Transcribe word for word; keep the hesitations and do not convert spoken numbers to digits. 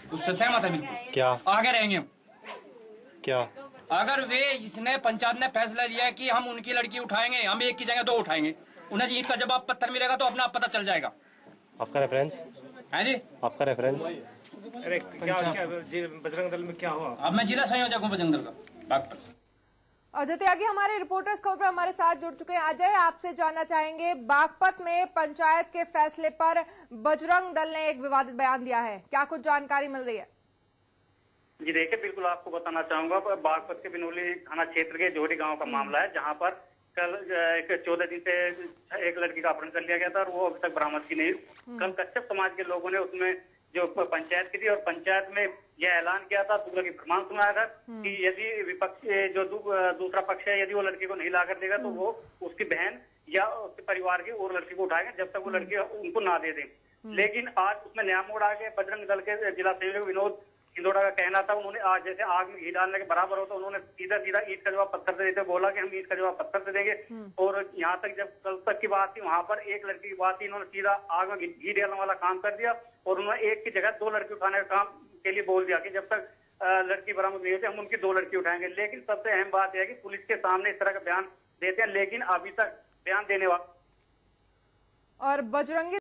उससे सहमत है बिल्कुल। क्या आगे रहेंगे हम। क्या अगर वे इसने पंचायत ने फैसला लिया कि हम उनकी लड़की उठाएंगे, हम एक की जगह दो उठाएंगे, उन्हें ईंट का जवाब पत्थर मिलेगा तो अपना आप पता चल जाएगा। आपका रेफरेंस है जी, आपका रेफरेंस अरे क्या क्या बजरंग दल में क्या हुआ? अब मैं जिला संयोजक हूँ बजरंग दल का बागपत। अजय त्यागी हमारे रिपोर्टर इस खबर पर हमारे साथ जुड़ चुके हैं। अजय, आपसे जानना चाहेंगे, बागपत में पंचायत के फैसले पर बजरंग दल ने एक विवादित बयान दिया है, क्या कुछ जानकारी मिल रही है? जी देखिए, बिल्कुल आपको बताना चाहूंगा, बागपत के बिनोली थाना क्षेत्र के जोहरी गांव का मामला है, जहां पर कल एक चौदह दिन से एक लड़की का अपहरण कर लिया गया था और वो अभी तक बरामद की नहीं। कल कश्यप समाज के लोगों ने उसमें जो पंचायत की थी और पंचायत में यह ऐलान किया था, दूसरा की फरमान सुनाया था कि यदि विपक्ष जो दू, दूसरा पक्ष है यदि वो लड़की को नहीं लाकर देगा तो वो उसकी बहन या उसके परिवार की और लड़की को उठाएंगे जब तक वो लड़की उनको ना दे दे। लेकिन आज उसमें नया मोड़ आ गया। बजरंग दल के जिला संयोजक विनोद हिंदोड़ा का कहना था, उन्होंने आज जैसे आग में घी डालने के बराबर हो तो उन्होंने सीधा सीधा ईंट का जवाब पत्थर से देते बोला कि हम ईंट का जवाब पत्थर से देंगे। और यहाँ तक जब कल तक की बात थी, वहां पर एक लड़की की बात थी, इन्होंने सीधा आग में घी डालने वाला काम कर दिया और उन्होंने एक की जगह दो लड़की उठाने का काम के लिए बोल दिया कि जब तक लड़की बरामद नहीं होती हम उनकी दो लड़की उठाएंगे। लेकिन सबसे अहम बात यह है कि पुलिस के सामने इस तरह का बयान देते हैं, लेकिन अभी तक बयान देने वाला और बजरंगी